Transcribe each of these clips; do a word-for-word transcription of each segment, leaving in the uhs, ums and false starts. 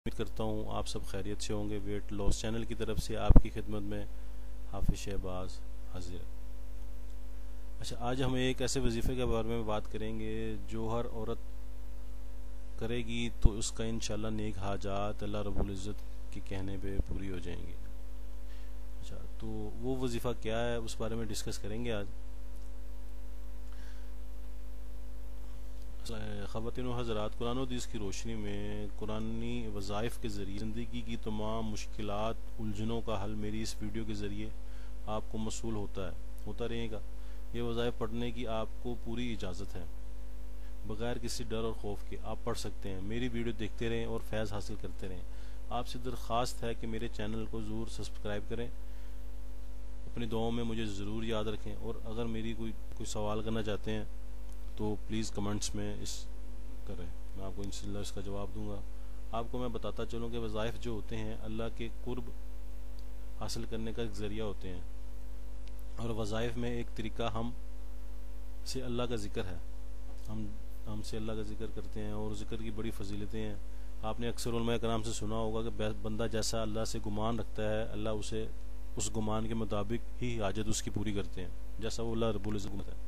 امید کرتا ہوں آپ سب خیریت سے ہوں گے۔ ویٹ لاس چینل کی طرف سے آپ کی خدمت میں حافظ شہباز حاضر ہے۔ اچھا، آج ہم ایک ایسے وظیفے کے بارے میں بات کریں گے جو ہر عورت کرے گی تو اس کا انشاءاللہ نیک حاجات اللہ رب العزت کے کہنے پہ پوری ہو جائیں گی۔ اچھا، تو وہ وظیفہ کیا ہے اس بارے میں ڈسکس کریں گے آج۔ خواتین و حضرات، قرآن و حدیث کی روشنی میں قرآنی وظائف کے ذریعے زندگی کی تمام مشکلات الجھنوں کا حل میری اس ویڈیو کے ذریعے آپ کو موصول ہوتا ہے ہوتا رہے گا۔ یہ وظائف پڑھنے کی آپ کو پوری اجازت ہے، بغیر کسی ڈر اور خوف کے آپ پڑھ سکتے ہیں۔ میری ویڈیو دیکھتے رہیں اور فیض حاصل کرتے رہیں۔ آپ سے درخواست ہے کہ میرے چینل کو ضرور سبسکرائب کریں، اپنی دعاؤں میں مجھے ضرور یاد رکھیں، اور اگر میری کوئی کوئی سوال کرنا چاہتے ہیں تو پلیز کمنٹس میں اس کریں، میں آپ کو انشاءاللہ اس کا جواب دوں گا۔ آپ کو میں بتاتا چلوں کہ وظائف جو ہوتے ہیں اللہ کے قرب حاصل کرنے کا ایک ذریعہ ہوتے ہیں، اور وظائف میں ایک طریقہ ہم سے اللہ کا ذکر ہے۔ ہم ہم سے اللہ کا ذکر کرتے ہیں اور ذکر کی بڑی فضیلتیں ہیں۔ آپ نے اکثر علماء کرام سے سنا ہوگا کہ بندہ جیسا اللہ سے گمان رکھتا ہے، اللہ اسے اس گمان کے مطابق ہی حاجت اس کی پوری کرتے ہیں، جیسا وہ اللہ رب العزت ہے۔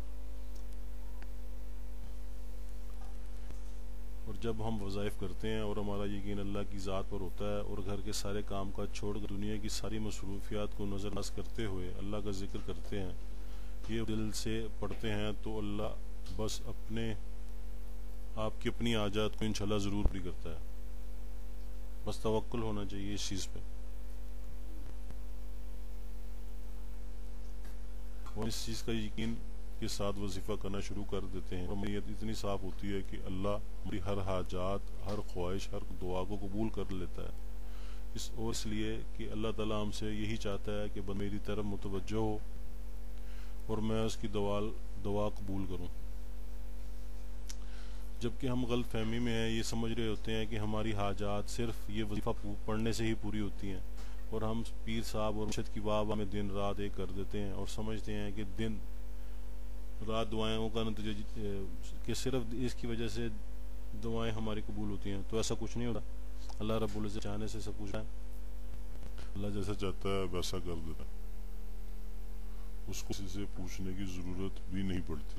اور جب ہم وظائف کرتے ہیں اور ہمارا یقین اللہ کی ذات پر ہوتا ہے اور گھر کے سارے کام کاج چھوڑ کر دنیا کی ساری مصروفیات کو نظر انداز کرتے ہوئے اللہ کا ذکر کرتے ہیں، یہ دل سے پڑھتے ہیں، تو اللہ بس اپنے آپ کی اپنی حاجات کو انشاءاللہ ضرور پوری کرتا ہے۔ بس توکل ہونا چاہیے اس چیز پہ، اور اس چیز کا یقین کے ساتھ وظیفہ کرنا شروع کر دیتے ہیں، اور نیت اتنی صاف ہوتی ہے کہ اللہ ہماری ہر حاجات، ہر خواہش، ہر دعا کو قبول کر لیتا ہے۔ اس اور اس لیے کہ اللہ تعالیٰ ہم سے یہی چاہتا ہے کہ میری طرف متوجہ ہو اور میں اس کی دعا دعا قبول کروں۔ جبکہ ہم غلط فہمی میں ہیں، یہ سمجھ رہے ہوتے ہیں کہ ہماری حاجات صرف یہ وظیفہ پڑھنے سے ہی پوری ہوتی ہیں، اور ہم پیر صاحب اور مرشد کی واہ واہ میں دن رات ایک کر دیتے ہیں اور سمجھتے ہیں کہ دن رات دعائیں کا نتیجہ کہ صرف اس کی وجہ سے دعائیں ہماری قبول ہوتی ہیں، تو ایسا کچھ نہیں ہوتا۔ اللہ رب العزت چاہنے سے سب کچھ ہے، اللہ جیسا چاہتا ہے ویسا کر دیتا ہے، اس کو کسی سے پوچھنے کی ضرورت بھی نہیں پڑتی۔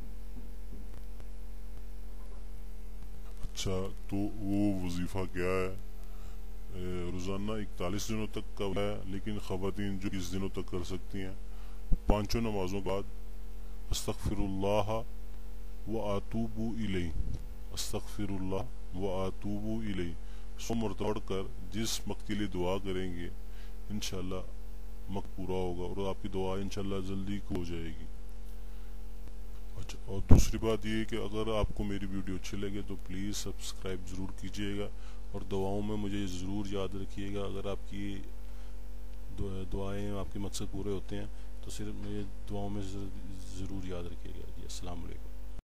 اچھا، تو وہ وظیفہ کیا ہے؟ روزانہ اکتالیس دنوں تک کا ہے، لیکن خواتین جو بیس دنوں تک کر سکتی ہیں۔ پانچوں نمازوں بعد استغفر اللہ و اتوب الیہ، استغفر اللہ و اتوب الیہ سو مرتبہ پڑھ کر جس مقصد کے لیے دعا کریں گے انشاءاللہ مقصد پورا ہوگا اور آپ کی دعا انشاءاللہ جلدی ہو جائے گی۔ اچھا، اور دوسری بات یہ ہے کہ اگر آپ کو میری ویڈیو اچھی لگے تو پلیز سبسکرائب ضرور کیجیے گا، اور دعاؤں میں مجھے ضرور یاد رکھیے گا۔ اگر آپ کی دعائیں، آپ کے مقصد پورے ہوتے ہیں تو صرف مجھے دعاؤں میں ضرور یاد رکھیے گا۔ جی، السلام علیکم۔